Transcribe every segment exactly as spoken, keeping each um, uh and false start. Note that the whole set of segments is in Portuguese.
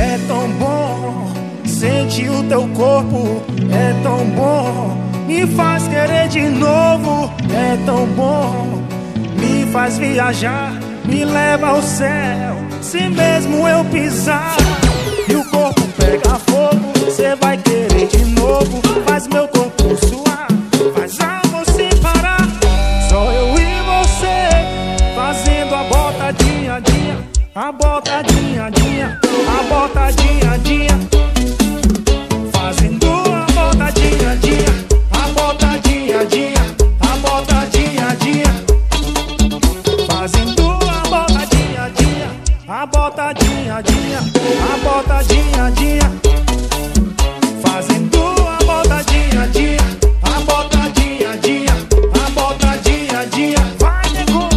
É tão bom sentir o teu corpo, é tão bom, me faz querer de novo. É tão bom, me faz viajar, me leva ao céu. Se mesmo eu pisar e o corpo pega fogo, cê vai querer de novo. Faz meu corpo suar, faz amor sem parar. Só eu e você, fazendo a botadinha, dinha, a botadinha, dinha, a botadinha, dinha. Fazendo a botadinha, dinha, a botadinha, dinha, a botadinha, dinha. Fazendo a botadinha, dinha, a botadinha, dinha, a botadinha, dinha. Fazendo a botadinha, dinha, a botadinha, dinha, a botadinha, dinha. Vai, nego!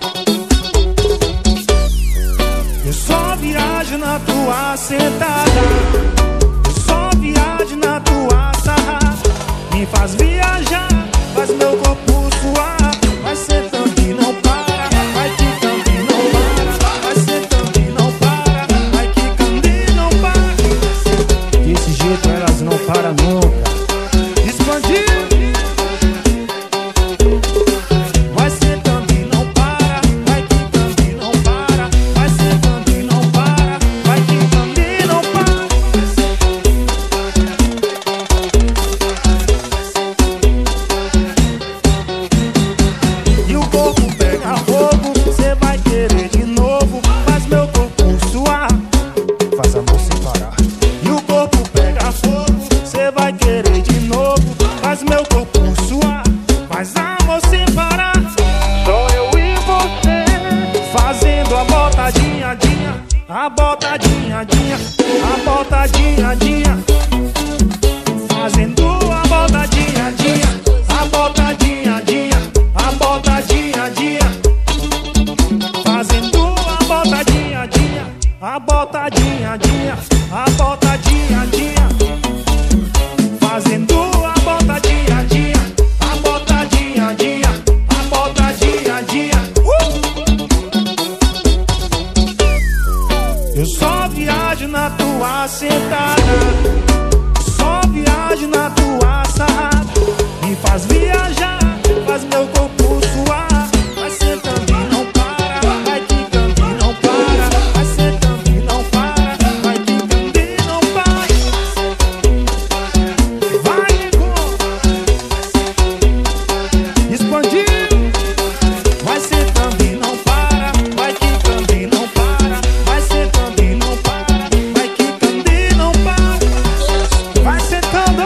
Eu só viajo na tua sentada, eu só viajo na tua sarrada. Me faz viajar, faz meu corpo suar. Vai sentando e não para, vai quicando e não para. Vai sentando e não para, vai quicando e não para. Desse jeito elas não param nunca. Expandiu. Vai sentando e não para, vai quicando e não para. Vai sentando e não para, vai quicando e não para. E o corpo pega fogo, cê vai querer de novo. Faz meu corpo suar, faz amor sem parar. E o corpo pega fogo, cê vai querer de novo. Faz meu corpo suar, faz amor sem parar. Só eu e você, fazendo a botadinha, dinha, a botadinha, dinha, a botadinha, dinha. Fazendo a botadinha, dinha, a botadinha, dinha, a botadinha, dinha. Fazendo a botadinha, dinha, a botadinha, dinha, a botadinha, dinha. Fazendo a botadinha, dinha, a botadinha, dinha, a botadinha, dinha. Eu só viajo na tua sentada, só viajo na tua sarrada. Me faz viajar, faz meu corpo suar. Vai sentando e não para, vai quicando e não para. Vai sentando e não para, vai quicando e não para. Vai, nego! Expandiu. Vai sentando e não para, vai quicando e não para. Vai sentando e não para, vai quicando e não para. Vai sentando.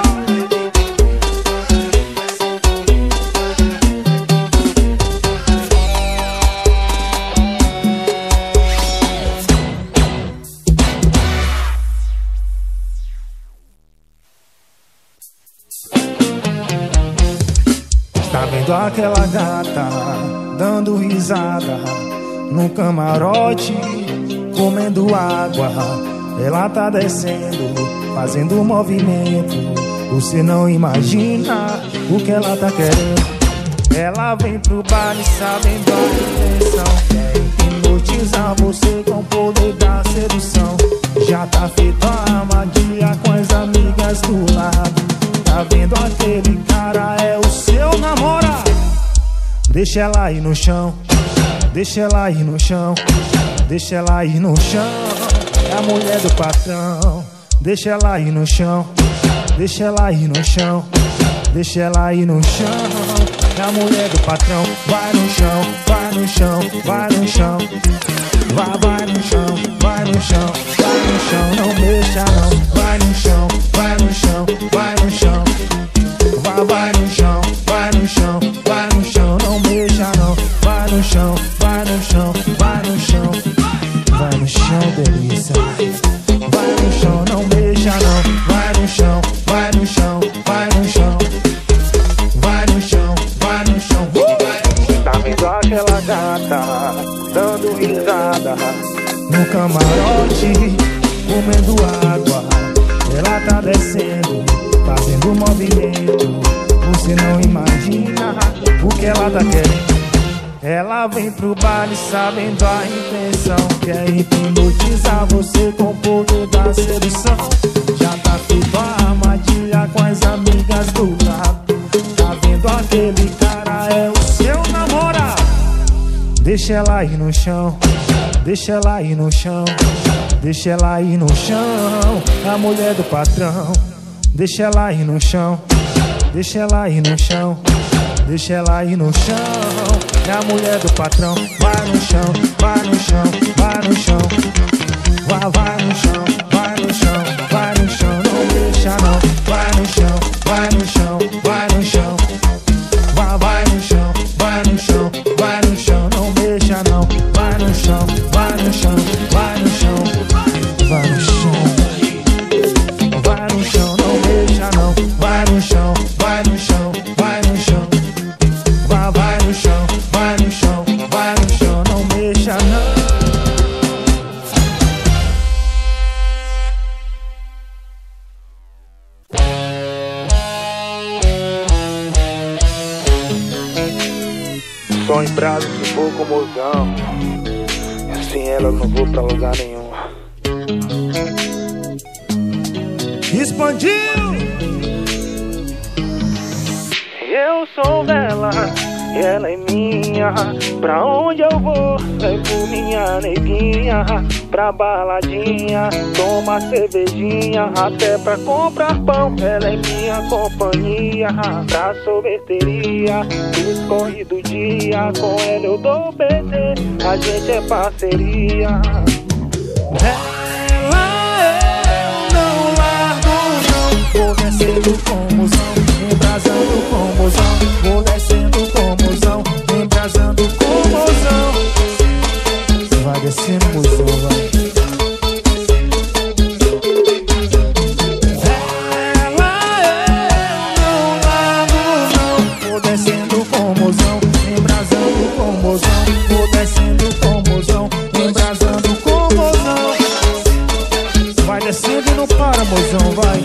Tá vendo aquela gata dando risada no camarote, comendo água? Ela tá descendo, fazendo movimento. Você não imagina o que ela tá querendo. Ela vem pro baile sabendo a intenção. Quer hipnotizar você com o poder da sedução. Já tá feita a armadilha com as amigas do lado. Tá vendo aquele cara é o seu namorado. Deixa ela ir no chão, deixa ela ir no chão, deixa ela ir no chão. É a mulher do patrão. Deixa ela ir no chão, deixa ela ir no chão, deixa ela ir no chão. É a mulher do patrão. Vai no chão, vai no chão, vai no chão. Vai, vai no chão, vai no chão, vai no chão. Não mexa não. Vai no chão, vai no chão, vai no chão. Vai, vai no chão, vai no chão, vai no chão. Não mexa não. Vai no chão, vai no chão, vai no chão. Vai no chão, delícia. Vai no chão, não mexa não. Vai no chão, vai no chão, vai no chão. Vai no chão, vai no chão. Uh! Tá vendo aquela gata dando risada no camarote, comendo água? Ela tá descendo, fazendo movimento. Você não imagina o que ela tá querendo. Ela vem pro baile sabendo a intenção. Quer hipnotizar você com o poder da na sedução. Já tá feito a armadilha com as amigas do lado. Tá vendo aquele cara é o seu namorado. Deixa ela ir no chão, deixa ela ir no chão, deixa ela ir no chão, a mulher do patrão. Deixa ela ir no chão, deixa ela ir no chão, deixa ela ir no chão, é a mulher do patrão. Vai no chão, vai no chão, vai no chão. Vai, vai no chão, vai no chão, vai no chão, não deixa não. Vai no chão, vai no chão, vai no chão. Vai, vai no chão, vai no chão, vai no chão, não deixa não. Vai no chão, vai no chão, vai no chão. Vai no chão, vai no chão, não deixa não. Vai no chão, vai no chão, vai no chão. Vai, vai no chão, vai no chão, vai no chão, não deixa não. Só em brasa se for com mozão. Sem ela eu não vou pra lugar nenhum. Expandiu! Eu sou dela, ela é minha. Pra onde eu vou, levo minha neguinha. Pra baladinha, toma cervejinha. Até pra comprar pão, ela é minha companhia. Pra sorveteria, dos corre do dia. Com ela eu dou B T, a gente é parceria. Ela eu não largo não. Vou descendo com mozão, embrasando com mozão. Vou descendo com mozão, embrasando com mozão. Vai descendo mozão, vai. Ela eu não largo não. Vou descendo com mozão, embrasando com mozão. Vou descendo com mozão, embrasando com mozão. Vai descendo e não para, mozão, vai.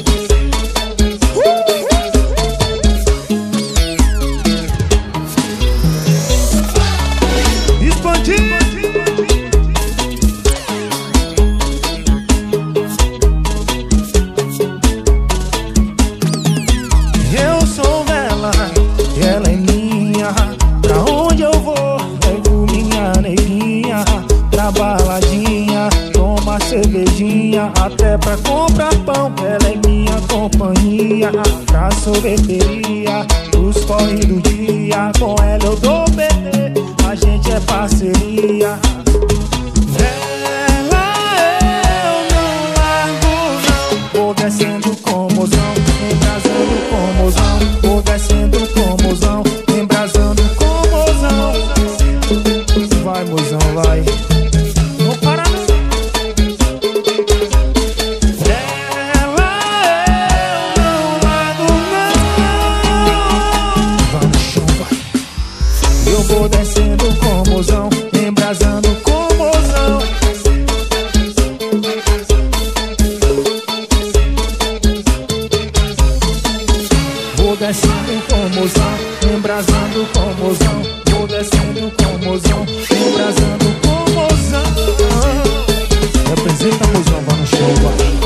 Eu sou dela, ela é minha. Pra onde eu vou, levo minha neguinha. Pra baladinha, toma cervejinha. Até pra comprar pão, ela é minha companhia. Pra sorveteria, os corre do dia. Com ela eu dou B T, a gente é parceria. Ela eu não largo não. Vou descendo com mozão, embrasando com mozão. Vou descendo com mozão, embrasando com mozão. Vai, mozão, vai. Não para não. Ela eu não largo não. Vai no chão, vai. Eu vou descendo com mozão, embrasando com mozão. Vou descendo com mozão, embrasando com mozão. Vou descendo com mozão, embrasando com mozão. Representa mozão, vai no show, vai.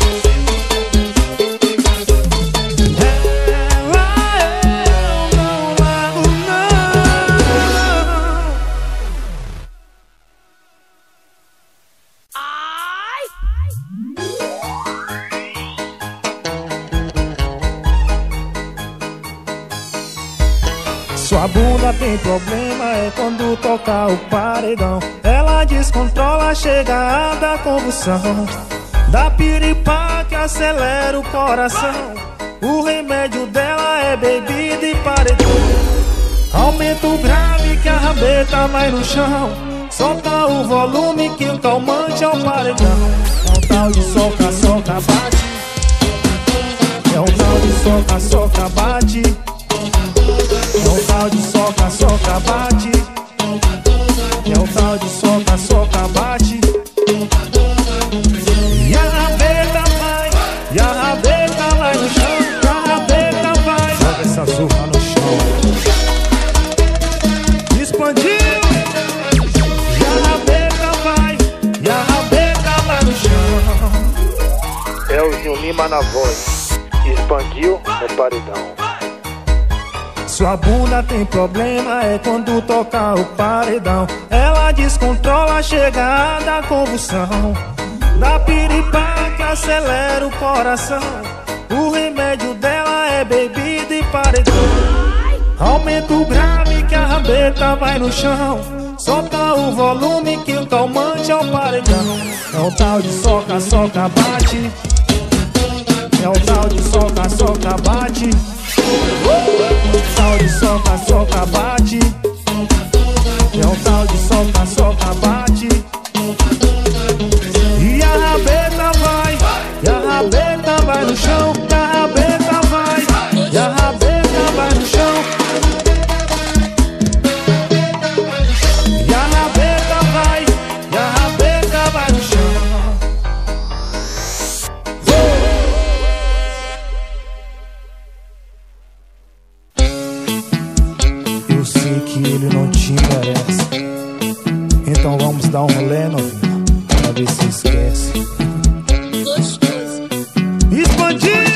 Sua bunda tem problema, é quando toca o paredão. Ela descontrola, chega a dar convulsão. Dá piripaque que acelera o coração. O remédio dela é bebida e paredão. Aumenta o grave que a rabeta vai no chão. Solta o volume que o calmante é o paredão. É um tal de soca, soca, bate. É um tal de soca, soca, bate. É um tal de soca, soca, bate. É um tal de soca, soca, bate. E a rabeta vai, e a rabeta vai no chão. E a rabeta vai, joga essa surra no chão. Expandiu. E a rabeta vai, e a rabeta vai no chão. Lima na voz, expandiu no paredão. Sua bunda tem problema, é quando toca o paredão. Ela descontrola a chegada da convulsão, da piripaque acelera o coração. O remédio dela é bebida e paredão. Aumenta o grave que a rabeta vai no chão. Solta o volume que o calmante é o paredão. É o tal de soca, soca, bate. É o tal de soca, soca, bate. É o tal de soca, soca, bate. É o tal de soca, soca, bate. E a rabeta vai, e a rabeta vai no chão. E a rabeta vai, e a rabeta vai no chão. E a rabeta vai, e a rabeta vai no chão. Eu sei que ele não te merece, então vamos dar um rolê, novinha, pra ver se esquece. Expandir!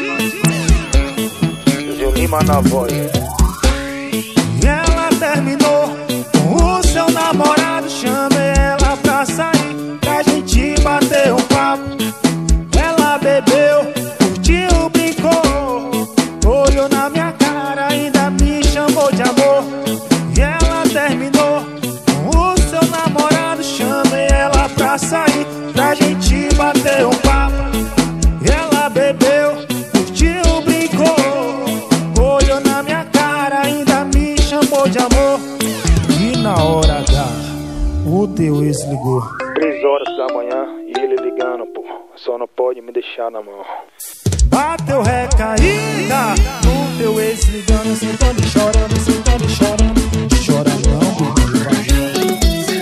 Zil Lima na voz. E ela terminou com o seu namorado. Chamei ela pra sair, pra gente bater um papo. Ela bebeu, curtiu, brincou, olhou na minha cara, ainda me chamou de amor. E ela terminou com o seu namorado. Chamei ela pra sair, pra gente bater um papo. Ela bebeu, curtiu, brincou, olhou na minha cara, ainda me chamou de amor. E na hora H, o teu ex ligou. Três horas da manhã e ele ligando, pô. Só não pode me deixar na mão. Bateu recaída, o teu ex ligando, sentando e chorando, sentando e chorando. Chora não, bebê,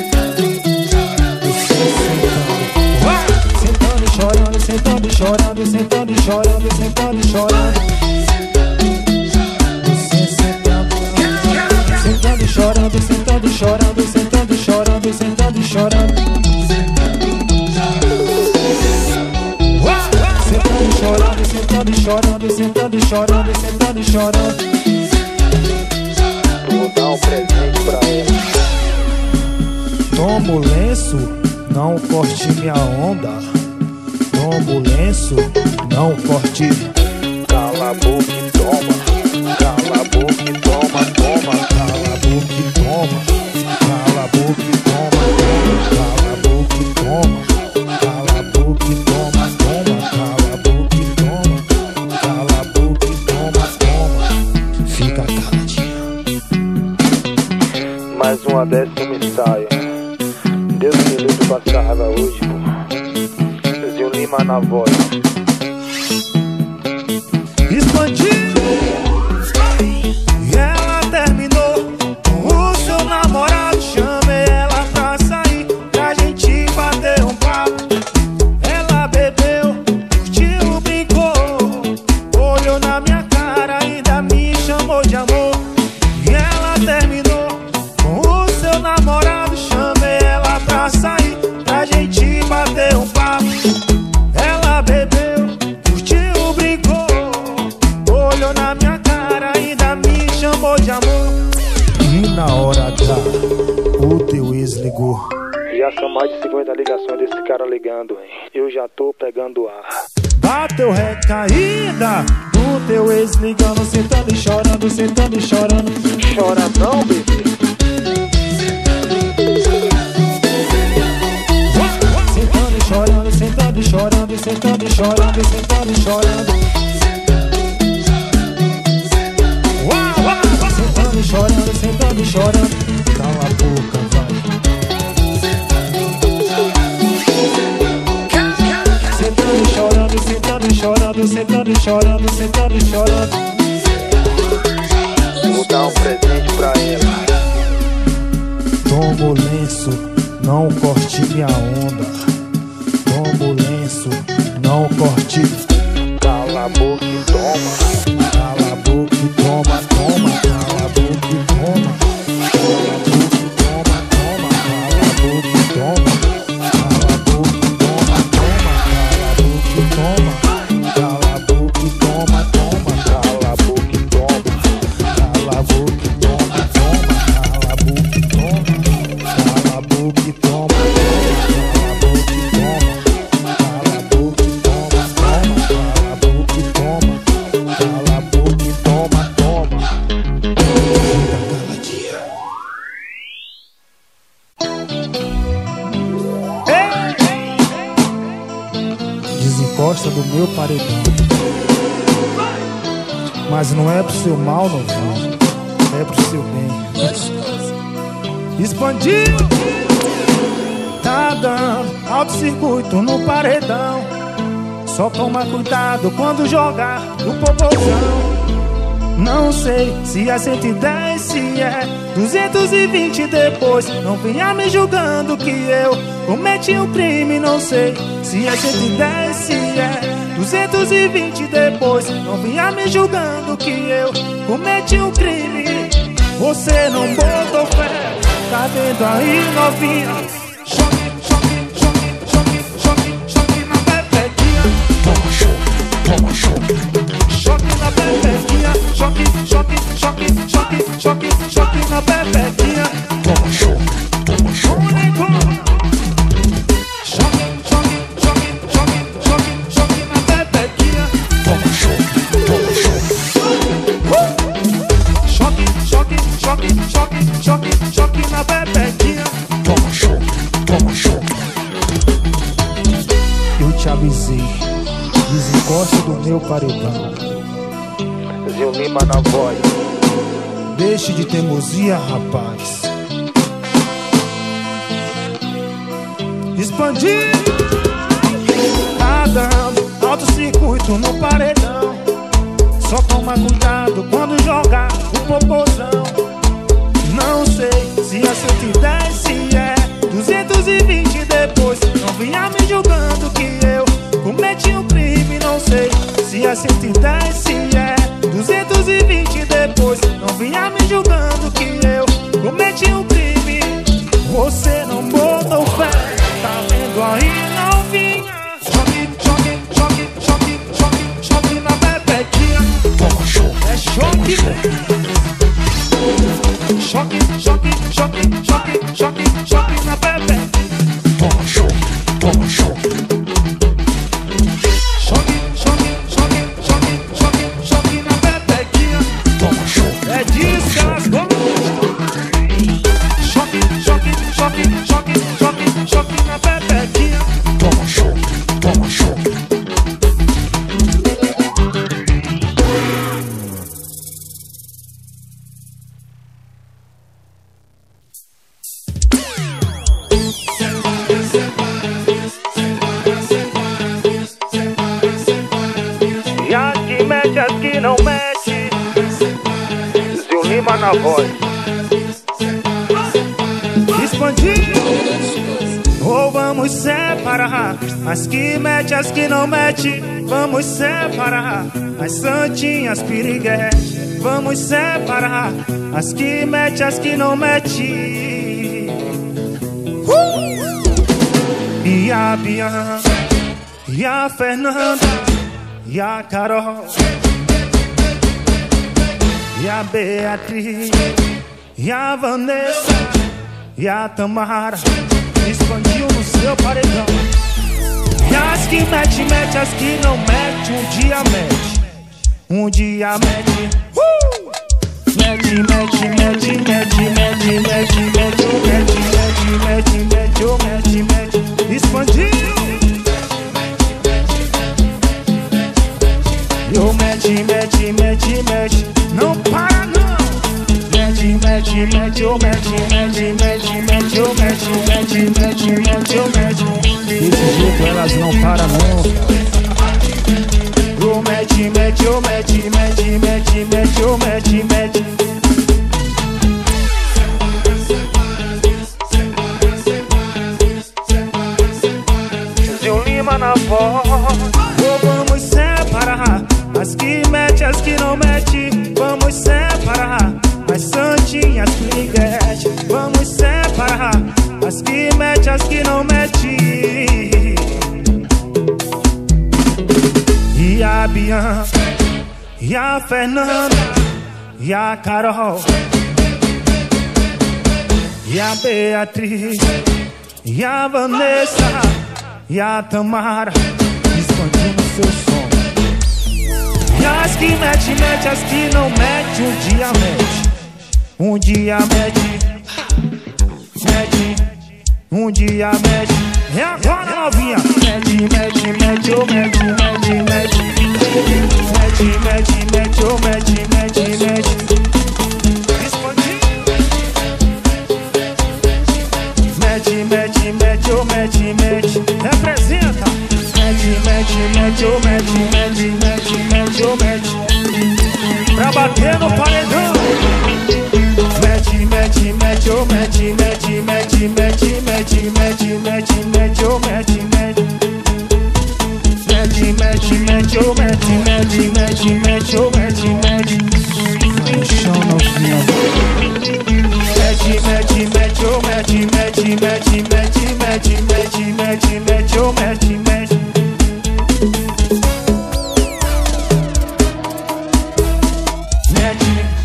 sentando e chorando, sentando e chorando, sentando e chorando, sentando e chorando. Você sentando, sentando e chorando, sentando e chorando, sentando e chorando, sentando e chorando. Sentando e chorando, sentando e chorando, sentando e chorando, sentando e chorando. Vou dar um presente pra ela. Toma o lenço, não corte minha onda. Toma o lenço, não corte. Cala a boca e toma. Cala a boca e toma, toma. Cala a boca e toma. Cala a boca e toma. Cala a boca e toma. Cala a boca e toma, toma. Cala a boca e toma. Cala a boca e toma, toma. Fica caladinha. Mais uma dessa eu me saio. Deus me livre pra essa raiva hoje, pô. Zil Lima na voz. Expandir! E ela terminou com o seu namorado. Chamei ela pra sair, pra gente bater um papo. Ela bebeu, curtiu, brincou, olhou na minha cara, ainda me chamou de amor. E ela terminou com o seu namorado. Chamei ela pra sair, pra gente bater um papo. Ela bebeu, curtiu, brincou, olhou na minha cara, ainda me chamou de amor. E na hora H, o teu ex ligou. Já são mais de cinquenta ligações desse cara ligando, hein? Eu já tô pegando ar. Bateu recaída, o teu ex ligando, sentando e chorando, sentando e chorando. Chora não, bebê. Sentando e chorando, sentando e chorando, sentando e chorando, sentando e chorando. Uau, uau, sentando e chorando, sentando e chorando. Cala a boca, vai. Sentando e chorando, sentando e chorando, sentando e chorando, sentando e chorando. Vou dar um presente pra ela. Toma o lenço, não corte minha onda. Toma o lenço, não corte. Cala a boca e toma. Cala a boca e toma, toma. Cala a boca e toma. Cala a boca e toma, toma. Cala a boca e toma. Cala a boca e toma, toma. Cala a boca e toma. encosta do meu paredão. Mas não é pro seu mal, novinho, é pro seu bem. Expandido, tá dando alto-circuito no paredão. Só toma cuidado quando jogar o popozão. Não sei se é cento e dez, se é duzentos e vinte depois. Não venha me julgando que eu cometi um crime. Não sei se é cento e dez, se é duzentos e vinte depois. Não venha me julgando que eu cometi um crime. Você não botou fé, tá vendo aí, novinha? Choque, choque, choque, choque, choque, choque na pepequinha. Toma choque, toma choque. Choque na pepequinha. Choque, choque, choque, choque, choque, choque na pepequinha. Toma choque, toma choque. Choque, choque, choque, choque, choque, choque na pepequinha. Toma choque, toma choque. Choque, choque, choque, choque, choque, choque na pepequinha. Toma choque, toma choque. Eu te avisei, desencosta do meu paredão. Zil Lima na voz. Deixe de teimosia, rapaz. Expandido, tá dando alto-circuito no paredão. Só toma cuidado quando jogar o popozão. Não sei se é cento e dez, se é duzentos e vinte depois. Não venha me julgando que eu cometi um crime. Não sei se é cento e dez, se é duzentos e vinte depois. Não venha me julgando que eu cometi um crime. Você não botou fé, tá vendo aí, novinha? Choque, choque, choque, choque, choque, choque na pepequinha. Toma choque, é choque. Choque, choque, choque, choque, choque, choque na pepe. Toma choque, toma choque. Choque, choque, choque, choque, choque, choque na pepequinha. Toma choque, é disso que elas gostam. Choque, choque, choque, choque, choque, choque na pepequinha. Toma choque, toma choque. E as que mete, as que não mete. Zil Lima na voz. Expandido, ou vamos separar as que mete, as que não mete. Vamos separar as santinhas piriguete. Vamos separar as que mete, as que não mete. uh! E a Bianca, e a Fernanda, e a Carol, e a Beatriz, e a Vanessa, e a Tamara. Expandiu no seu paredão. E as que mete, mete, as que não mete. Um dia mete, um dia mete. uh! Mete, mete, mete, mete, mete, mete, mete, mete, mete, mete, mete, mete, mete. Expandiu. Eu mete, mete, mete, mete. Não para não. Mete, mete, mete, eu mete, mete, mete, mete, eu mete, mete, mete, mete, eu mete. Desse jeito elas não param não. Eu mete, mete, eu mete, mete, mete, mete, eu mete, mete. Zil Lima na voz. Ou vamos separar as que mete, as que não mete. Vamos separar as santinhas piriguete. Vamos separar as que mete, as que não mete. E a Bianca, e a Fernanda, e a Carol, e a Beatriz, e a Vanessa, e a Tamara. Expandindo seu som. E as que mete, mete, as que não mete. Um dia mete, um dia mete, mete, um dia mete. E agora, novinha? Mete, mete, mete, eu mete. Representa. Mete, mete, mete, oh, mete, mete, mete, mete, oh, mete. Pra bater no paredão. Mete, mete, mete, oh, mete, mete, mete, mete, mete, mete, mete, mete, oh, mete, mete. Mete, mete, mete, oh, mete, mete, mete, mete, oh, mete, mete. Vai no chão, novinha. Mete, mete, mete, oh, mete, mete, mete, mete, mete, mete, mete, mete, oh, mete, mete. Mete.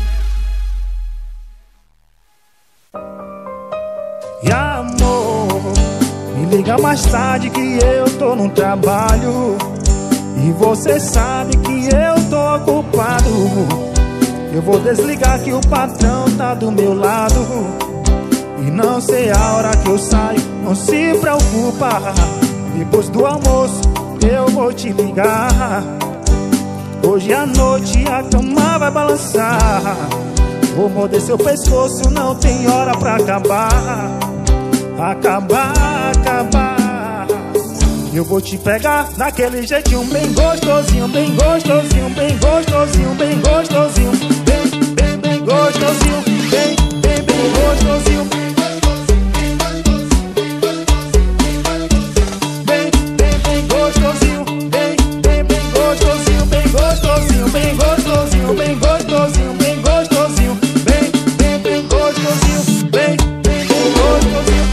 E amor, me liga mais tarde que eu tô no trabalho. E você sabe que eu tô ocupado. Eu vou desligar que o patrão tá do meu lado. E não sei a hora que eu saio, não se preocupa. Depois do almoço eu vou te ligar. Hoje à noite a cama vai balançar. Vou morder seu pescoço, não tem hora pra acabar. Acabar, acabar. Eu vou te pegar daquele jeitinho bem gostosinho, bem gostosinho, bem gostosinho, bem gostosinho, bem, bem, bem gostosinho, bem, bem, bem gostosinho, bem, bem, bem gostosinho, bem, bem, bem gostosinho, bem gostosinho, bem gostosinho, bem gostosinho, bem gostosinho, bem, bem, bem gostosinho, bem, bem, bem gostosinho.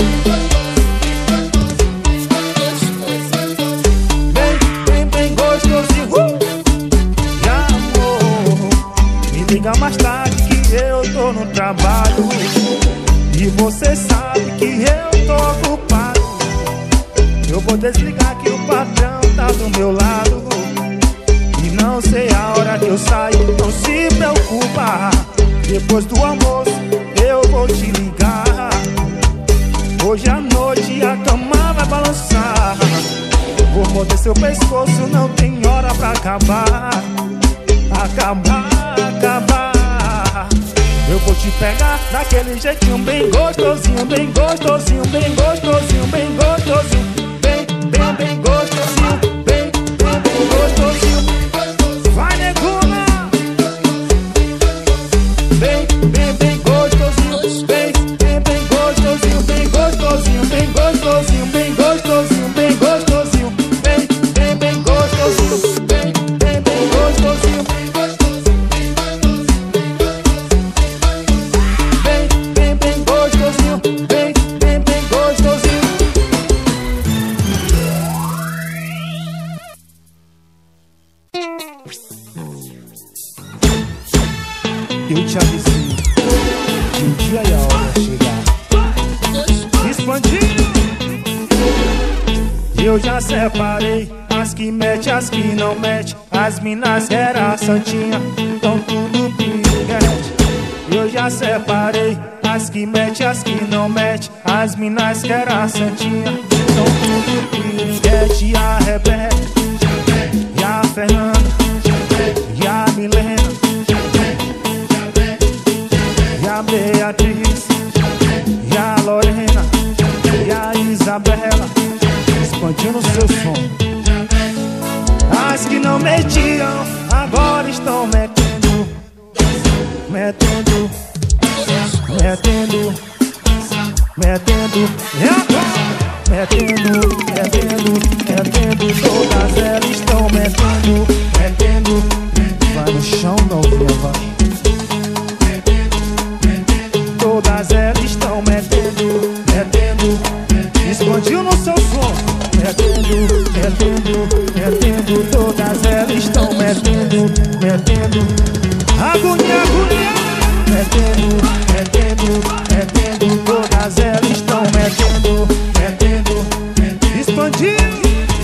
Liga mais tarde que eu tô no trabalho. E você sabe que eu tô ocupado. Eu vou desligar que o patrão tá do meu lado. E não sei a hora que eu saio, não se preocupa. Depois do almoço eu vou te ligar. Hoje à noite a cama vai balançar. Vou morder seu pescoço, não tem hora pra acabar. Acabar, acabar. Eu vou te pegar daquele jeitinho bem gostosinho, bem gostosinho, bem gostosinho, bem gostosinho, bem, bem, bem gostosinho, bem, bem, bem gostosinho. Vai, negona. Bem, bem, bem gostosinho, bem, bem, bem gostosinho, bem gostosinho, bem gostosinho, bem gostosinho, bem gostosinho, bem, bem, bem gostosinho, bem, bem, bem gostosinho. Eu te avisei que o dia e a hora chegar. Expandindo. Eu já separei as que mete, as que não mete. As minas que era santinha, tão tudo piriguete. Eu já separei as que mete, as que não mete. As minas que era santinha, tão tudo piriguete. E a Rebeca, e a Fernanda, e a Milena, e a Beatriz, e a Lorena, e a Isabela, expandindo seu som. As que não metiam, agora estão metendo, metendo, metendo, metendo, e agora? Metendo, metendo, metendo, todas elas estão metendo, metendo. Vai no chão, novinha, vai. Todas elas estão metendo, metendo, expandiu no seu som. Metendo, metendo, metendo, todas elas estão metendo, metendo. Agonia, agonia. Metendo, metendo, metendo, todas elas estão metendo, metendo, expandiu.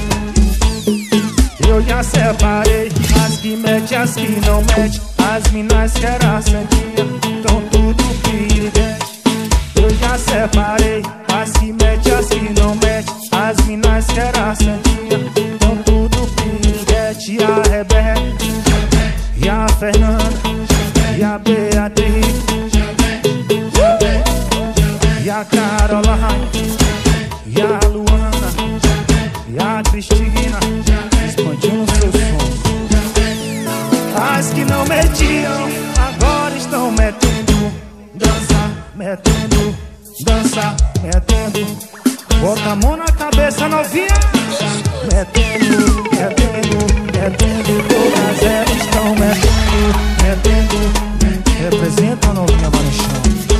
Eu já separei as que mete, as que não mete. As minas que era santinha, tão tudo piriguete. Eu já separei as que mete, as que não mete. As minas que era santinha, tão tudo piriguete. E a Rebeca, e a Fernanda, e a Beatriz, e a Caroline, e a Luana, metendo, metendo, metendo. Todas elas estão metendo, metendo. Representa a novinha Marechão.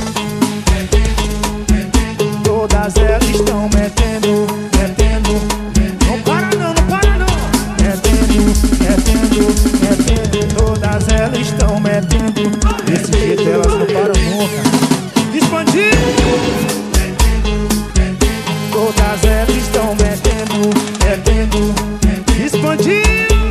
Todas elas estão metendo, metendo. Não para não, não para não. Metendo, metendo, metendo. Todas elas estão metendo. Desse jeito elas não param nunca. Expandir. Todas elas estão metendo, metendo. Expandir.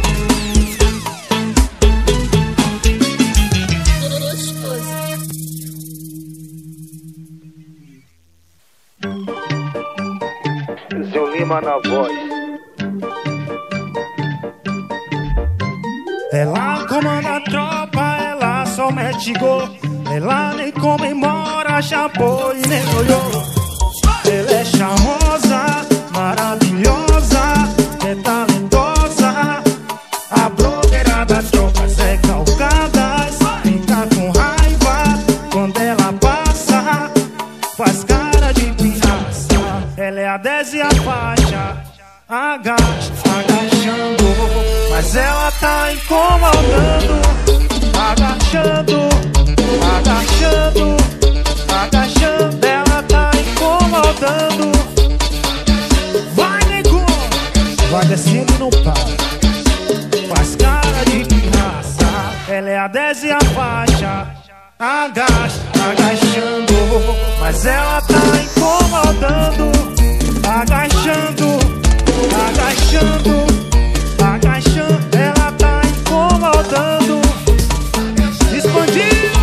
Zé Lima na voz. Ela comanda a tropa, ela só mete gol. Ela nem comemora, chapou e nem olhou. Ela é charmosa, maravilhosa, é talentosa. A blogueira da tropa Zé Calcadas fica com raiva quando ela passa, faz cara de pirraça. Ela é a dez e a faixa, agacha, agachando, mas ela tá incomodando. Agachando, agachando, agachando, ela tá incomodando. Vai, nego! Vai descendo e não para, faz cara de pirraça. Ela é a dez e a faixa, agacha, agachando, mas ela tá incomodando. Agachando, agachando, agachando, ela tá incomodando. Expandir.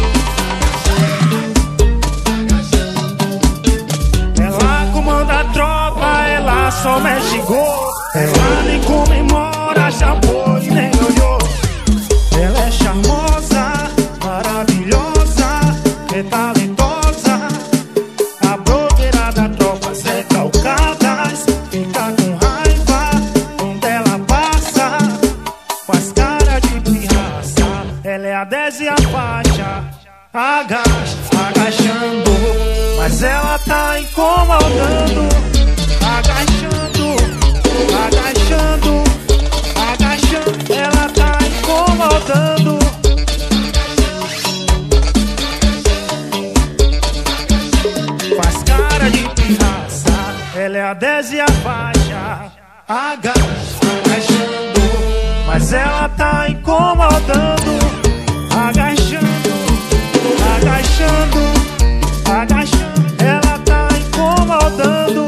Ela comanda a tropa, ela só mexe gol. Ela nem comemora, chapou e nem olhou. Ela é charmosa, maravilhosa, é talentosa. A blogueira da tropa Zé Calcadas fica com raiva quando ela passa, faz cara de pirraça. Ela é a dez e a faixa, agacha, agachando, mas ela tá incomodando. Agachando, agachando, agachando, ela tá incomodando. Faz cara de pirraça. Ela é a dez e a faixa, agacha, agachando, mas ela tá incomodando. Agachando, agachando, agachando, ela tá incomodando.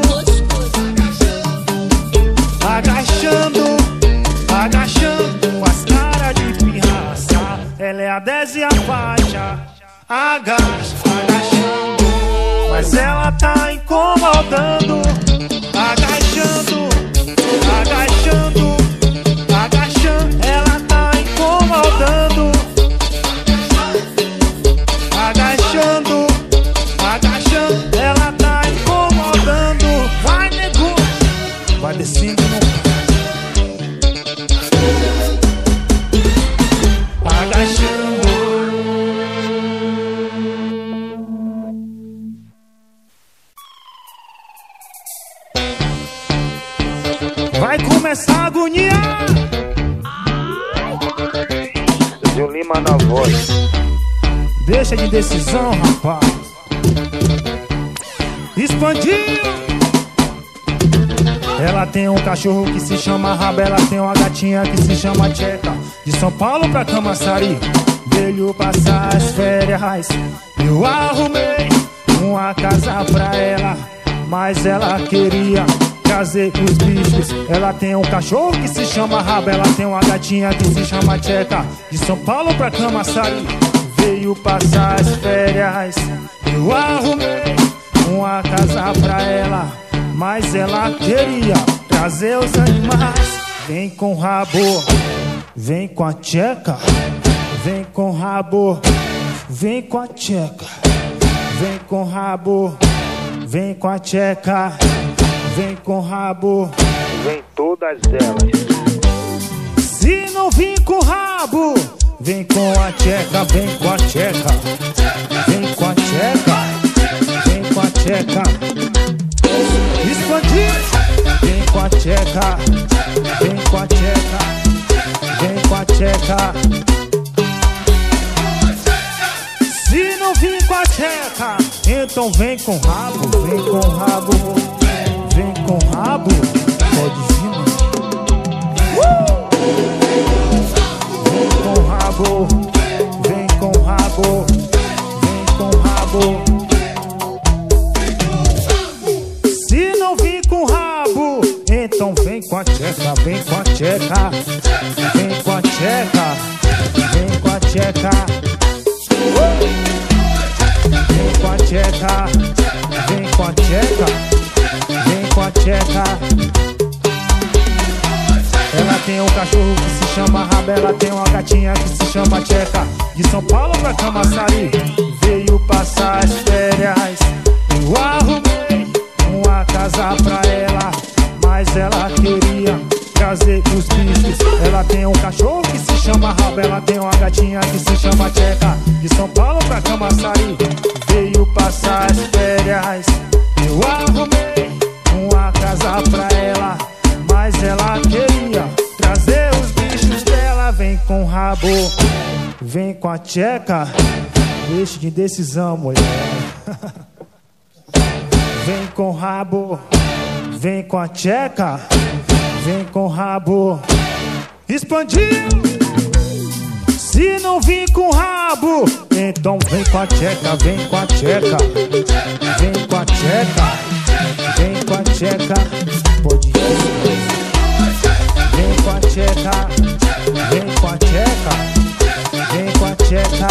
Agachando, agachando, faz cara de pirraça. Ela é a dez e a faixa, agacha, agachando, mas ela tá incomodando. Agachando, agachando, agachando, ela tá incomodando. Agachando, agachando, ela tá incomodando. Vai, nego! Vai descendo no... Agachando. Vai começar a agoniar. Zé Lima na voz. Deixa de decisão, rapaz. Expandiu. Ela tem um cachorro que se chama Raba. Ela tem uma gatinha que se chama Tcheca. De São Paulo pra Camaçari veio passar as férias. Eu arrumei uma casa pra ela, mas ela queria trazer os bichos. Ela tem um cachorro que se chama Raba. Ela tem uma gatinha que se chama Tcheca. De São Paulo pra Camaçari veio passar as férias. Eu arrumei uma casa pra ela, mas ela queria trazer os animais. Vem com rabo, vem com a Tcheca. Vem com rabo, vem com a Tcheca. Vem com rabo, vem com a Tcheca. Vem com rabo, Vem todas elas. se não vir com rabo, vem com a Tcheca. Vem com a Tcheca. Vem com a Tcheca. Vem com a Tcheca. Expandir. Vem com a tcheca, vem com a tcheca, vem com a tcheca. Se não vir com a tcheca, então vem com rabo, vem com rabo, vem com rabo, pode vir, mano. Vem com rabo, vem com rabo, vem com rabo. Se não vir com rabo, então vem com a tcheca, vem com a tcheca, vem com a tcheca, vem com a tcheca. Vem com a tcheca, vem com a tcheca, vem com a tcheca. Ela tem um cachorro que se chama Raba, ela tem uma gatinha que se chama Tcheca. De São Paulo pra Camaçari, veio passar as férias. Eu arrumei uma casa pra ela, mas ela queria trazer os bichos. Ela tem um cachorro que se chama Raba, ela tem uma gatinha que se chama Tcheca. De São Paulo pra Camaçari, veio passar as férias. Eu arrumei uma casa pra ela, mas ela queria trazer os bichos dela. Vem com rabo, vem com a tcheca, deixe de decisão, mulher. Vem com rabo, vem com a tcheca, vem com rabo. Expandiu. Se não vir com rabo, então vem com a tcheca, vem com a tcheca, vem com a tcheca, vem com a tcheca, pode ir. Vem com a tcheca, vem com a tcheca, vem com a tcheca.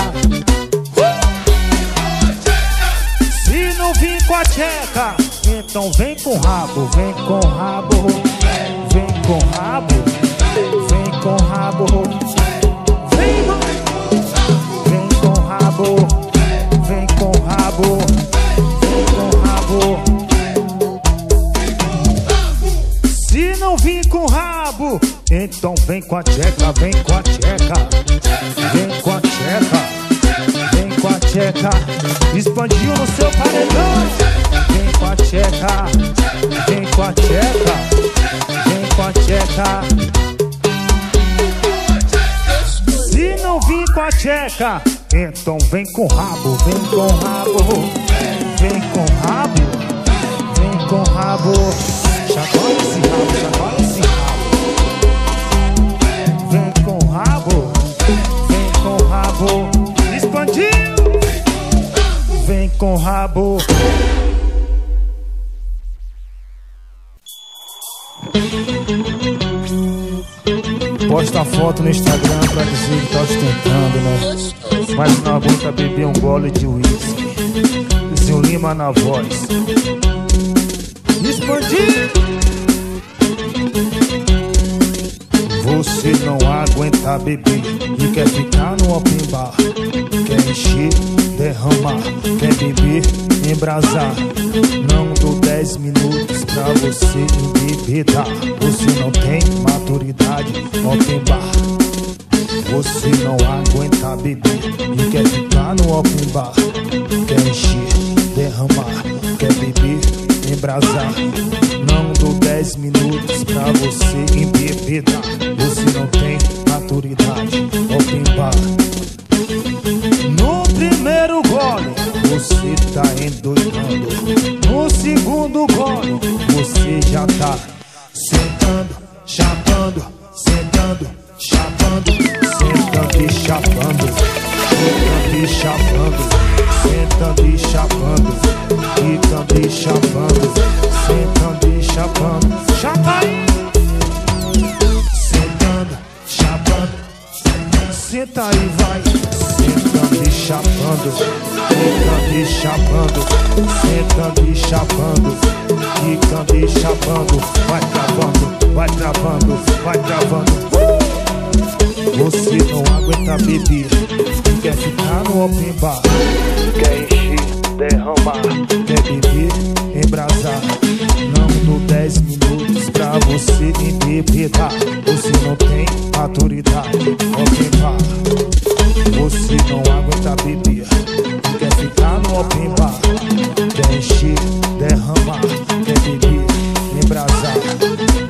Se não vir com a tcheca, então vem com rabo, vem com rabo, vem com rabo, vem com rabo. Vem, vem com rabo, vem com rabo, vem com rabo. Se não vir com rabo, então vem com a tcheca, vem com a tcheca, vem com a tcheca, vem com a tcheca. Expandiu no seu paredão. Vem com a tcheca, vem com a tcheca, vem com a tcheca. Se não vir com a tcheca, então vem com rabo, vem com rabo, vem com rabo, vem com rabo. Chacoalha esse rabo, chacoalha esse rabo. Vem com rabo, vem com rabo. Expandiu. Vem com rabo. Posta foto no Instagram pra dizer que tá ostentando, né? Mas não aguenta beber um gole de uísque. Zinho Lima na voz. Expandir. Você não aguenta beber e quer ficar no open bar. Quer encher, derramar, quer beber, embrasar. Não dou dez minutos pra você embebedar. Você não tem maturidade, open bar. Você não aguenta beber e quer ficar no open bar. Quer encher, derramar, quer beber, embrasar. Não dou dez minutos pra você embebedar. Você não tem maturidade, open bar. No primeiro gole, você tá endoidando. No segundo gole, você já tá sentando, chapando, sentando, chapando, sentando e chapando, sentando e chapando, sentando e chapando, ficando e chapando, sentando e chapando, chapa aí, sentando, chapando, senta e vai, sentando e chapando, sentando e chapando, sentando e chapando, ficando e chapando, vai travando, vai travando, vai travando. Você não aguenta beber e quer ficar no open bar. Quer encher, derramar, quer beber, embrasar. Não dou dez minutos pra você embebedar. Você não tem maturidade, open bar. Você não aguenta beber e quer ficar no open bar. Quer encher, derramar, quer beber, embrasar.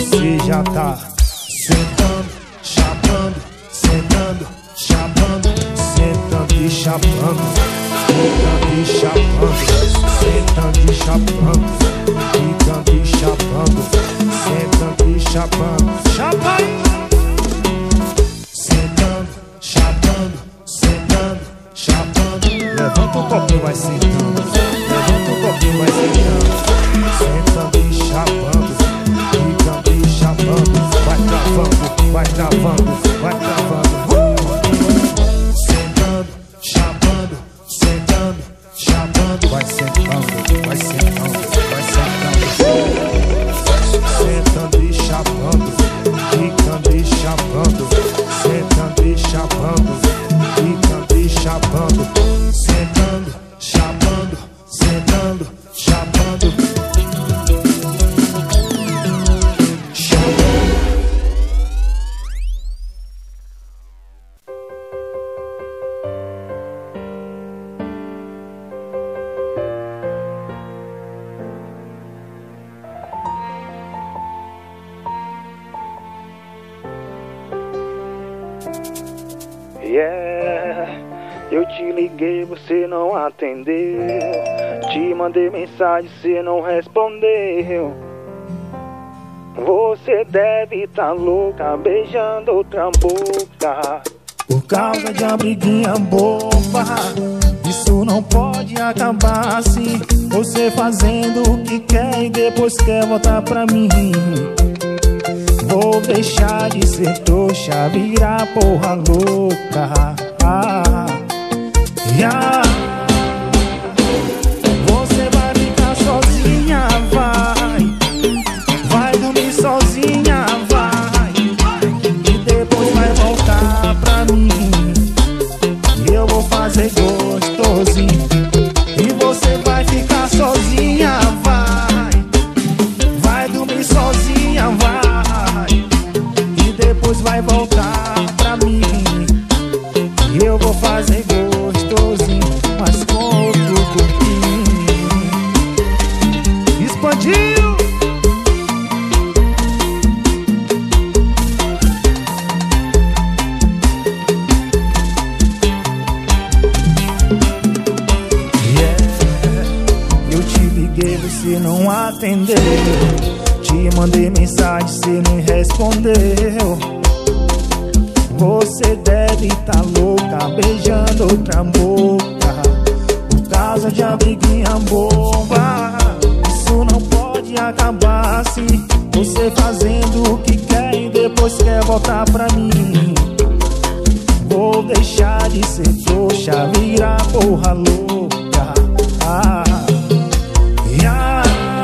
você já tá sentando, chapando, sentando, chapando, sentando e chapando, sentando e chapando, sentando e chapando, ficando e chapando, sentando e chapando, chapa aí! Sentando, chapando, sentando, chapando. Levanta um pouquinho, vai sentando. Levanta um pouquinho, vai sentando. Sentando e chapando, ficando e chapando. Vai travando, vai travando, vai travando. uh! Sentando, chapando, sentando, chapando. Vai sentando, vai sentando, vai sentando. Sentando e chapando, ficando e chapando. Sentando e chapando, ficando e chapando. Sentando, chapando, sentando, chapando. Yeah, eu te liguei, você não atendeu. Te mandei mensagem, você não respondeu. Você deve tá louca, beijando outra boca. Por causa de uma briguinha boba, isso não pode acabar assim. Você fazendo o que quer e depois quer voltar pra mim. Vou deixar de ser trouxa, virar porra louca. ah, yeah. Você vai ficar sozinha, vai. Vai dormir sozinha, vai. E depois vai voltar pra mim. E eu vou fazer gostosinho. E você vai ficar sozinha, vai. Vai dormir sozinha, vai. Depois vai voltar pra mim. E eu vou fazer gostosinho, mas com outro corpinho. Expandiu! Yeah, eu te liguei, você não atendeu. Te mandei mensagem, você nem respondeu. Você deve tá louca, beijando outra boca. Por causa de uma briguinha boba, isso não pode acabar assim. Você fazendo o que quer e depois quer voltar pra mim. Vou deixar de ser trouxa, virar porra louca. ah, yeah.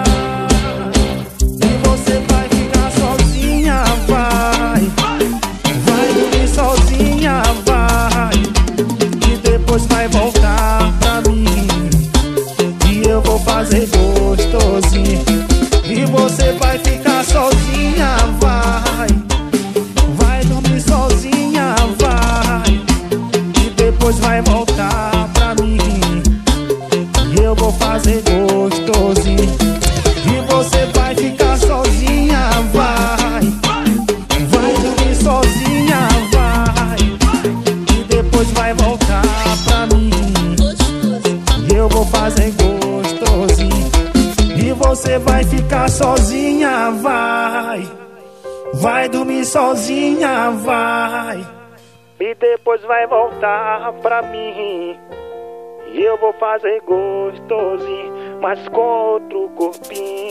Depois vai voltar pra mim. E eu vou fazer gostosinho. E você vai ficar sozinha, vai. Vai dormir sozinha, vai. E depois vai voltar pra mim. E eu vou fazer gostosinho. E você vai ficar sozinha, vai. Vai dormir sozinha, vai. E depois vai voltar pra mim. E eu vou fazer gostosinho. E você vai ficar sozinha, vai. Vai dormir sozinha, vai. E depois vai voltar pra mim. E eu vou fazer gostosinho, mas com outro corpinho.